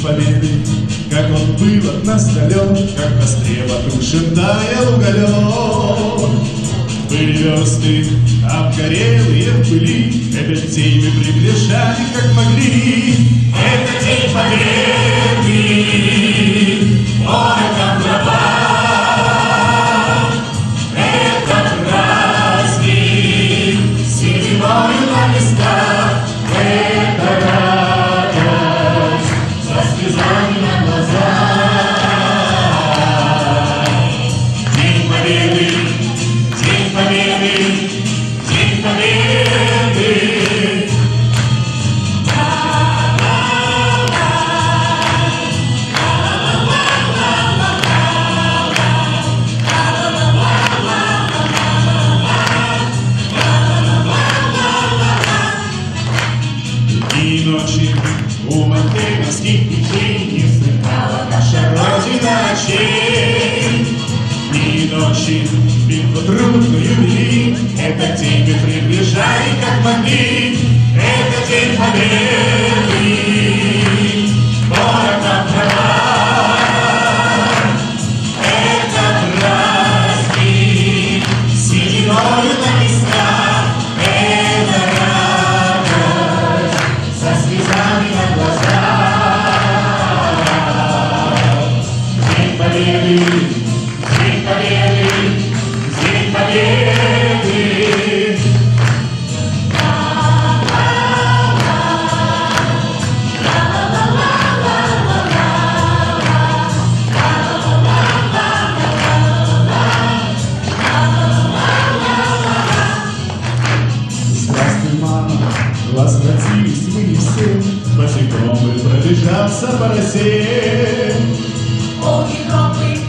победы, как он был от нас далек, как на стреле потушен таял уголек. Были версты обгорелые в пыли, этот день мы приближали, как могли. Это день победы, ой, как права. Это праздник, седьмой на листах. Это радость, со слезами на глазах. День победы, день победы, день победы. И ночи у мартыновских печей не сыграла наша Родина очей. И ночи битву трудную вели, этот день мы приближали, как могли. Это день победы, город нам права. Это праздник, сединою на листах. Это радость, со слезами на глазах. День победы, день победы, день победы. Здравствуй, мама, возвратились мы все, босиком мы пробежаться по росе. Огнем мы